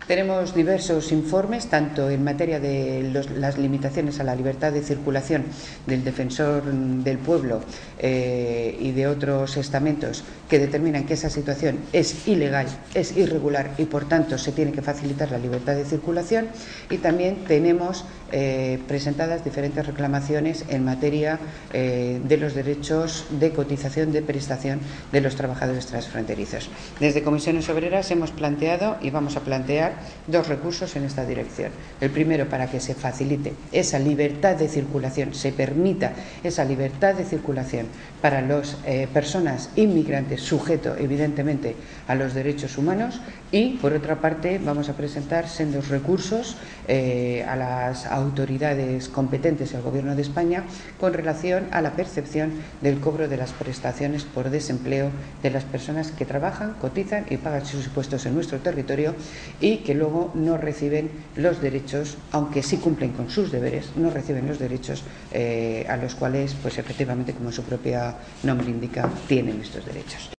Tenemos diversos informes, tanto en materia de las limitaciones a la libertad de circulación del Defensor del Pueblo y de otros estamentos que determinan que esa situación es ilegal, es irregular y por tanto se tiene que facilitar la libertad de circulación, y también tenemos presentadas diferentes reclamaciones en materia de los derechos de cotización de prestación de los trabajadores transfronterizos. Desde Comisiones Obreras hemos planteado y vamos a plantear dos recursos en esta dirección. El primero, para que se facilite esa libertad de circulación, se permita esa libertad de circulación para las personas inmigrantes, sujeto evidentemente a los derechos humanos, y por otra parte vamos a presentar sendos recursos a las autoridades competentes del Gobierno de España con relación a la percepción del cobro de las prestaciones por desempleo de las personas que trabajan, cotizan y pagan sus impuestos en nuestro territorio y que luego no reciben los derechos, aunque sí cumplen con sus deberes, no reciben los derechos a los cuales, pues efectivamente, como su propio nombre indica, tienen estos derechos.